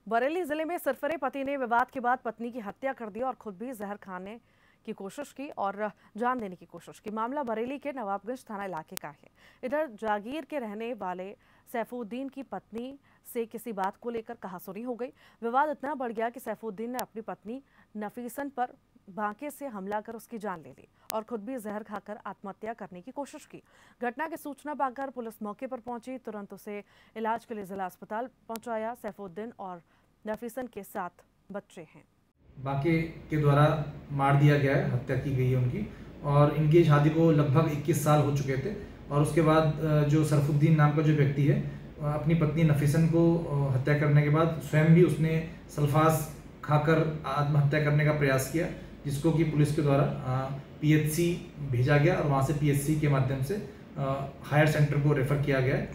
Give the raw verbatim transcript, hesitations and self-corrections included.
बरेली जिले में सरफरे पति ने विवाद के बाद पत्नी की हत्या कर दी और खुद भी जहर खाने की कोशिश की और जान देने की कोशिश की। मामला बरेली के नवाबगंज थाना इलाके का है। इधर जागीर के रहने वाले सैफुद्दीन की पत्नी से किसी बात को लेकर कहासुनी हो गई। विवाद इतना बढ़ गया कि सैफुद्दीन ने अपनी पत्नी नफीसन पर बांके से हमला कर उसकी जान ले ली और खुद भी जहर खाकर आत्महत्या करने की कोशिश की। घटना की सूचना पाकर पुलिस मौके पर पहुंची, तुरंत उसे इलाज के लिए जिला अस्पताल पहुंचाया। सैफुद्दीन और नफीसन के साथ बच्चे हैं। बांके के द्वारा मार दिया गया है, हत्या की गई है उनकी, और इनकी शादी को लगभग इक्कीस साल हो चुके थे। और उसके बाद जो सरफुद्दीन नाम का जो व्यक्ति है, अपनी पत्नी नफीसन को हत्या करने के बाद स्वयं भी उसने सल्फास खाकर आत्महत्या करने का प्रयास किया, जिसको कि पुलिस के द्वारा पीएचसी भेजा गया और वहाँ से पीएचसी के माध्यम से हायर सेंटर को रेफर किया गया है।